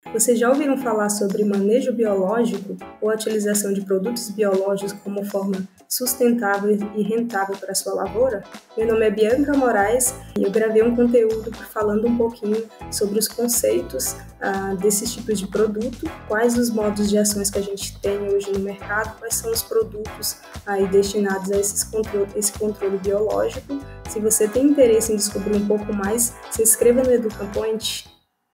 Vocês já ouviram falar sobre manejo biológico ou a utilização de produtos biológicos como forma sustentável e rentável para a sua lavoura? Meu nome é Bianca Moraes e eu gravei um conteúdo falando um pouquinho sobre os conceitos desses tipos de produto, quais os modos de ações que a gente tem hoje no mercado, quais são os produtos aí destinados a esse controle biológico. Se você tem interesse em descobrir um pouco mais, se inscreva no EducaPoint.